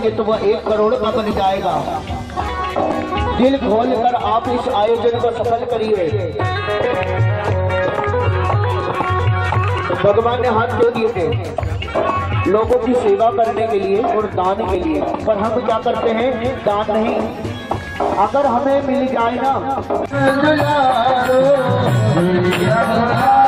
करेंगे तो वह 1 करोड़ का बन जाएगा। दिल खोल कर आप इस आयोजन को सफल करिए। भगवान ने हाथ दे दिए थे लोगों की सेवा करने के लिए और दान के लिए, पर हम क्या करते हैं? दान नहीं। अगर हमें मिल जाए ना